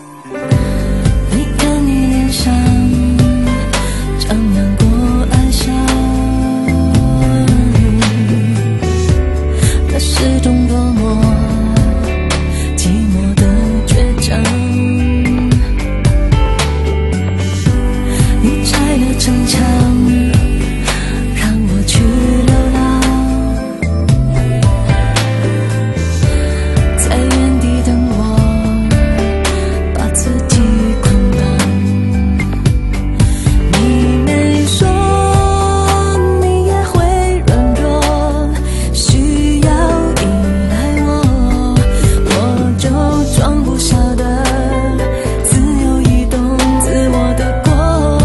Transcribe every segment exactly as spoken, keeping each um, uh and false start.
你看你脸上张扬过哀伤，那是种多么寂寞的倔强。你拆了城墙，让我去流浪，在原地等我，把自己捆绑。你没说你也会软弱，需要依赖我，我就装不晓得自由移动自我的过。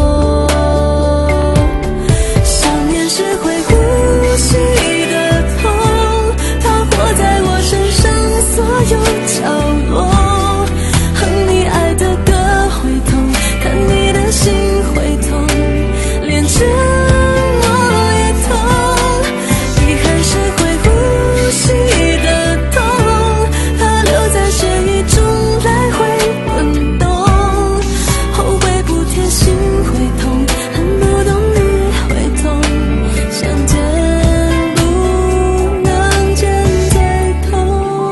想念是会呼吸的痛，它活在我身上所有角落。哼你爱的歌会痛，看你的心会痛，连沉默也痛。遗憾是会呼吸的痛，它留在血液中来回滚动。后悔不贴心会痛，恨不懂你会痛，相见不能见再痛。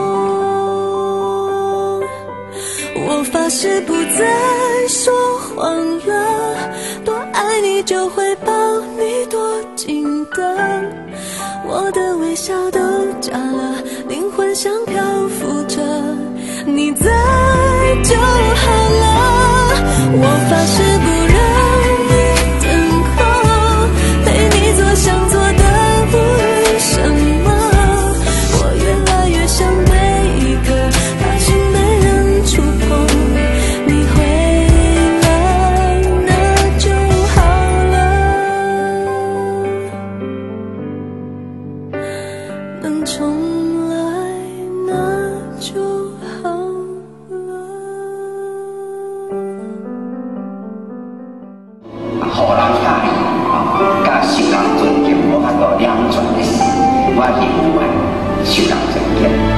我发誓不再说谎了，多爱你就会抱你多紧的，我的微笑都假了，灵魂像漂浮着，你在就好了。我发誓不让你等候，陪你做想做的无论什么。我越来越像被一个大心没人触碰，你回来那就好了，能重来那就好了。 互人喜喜，甲受人尊敬无法度两全的事，我认为受人尊敬。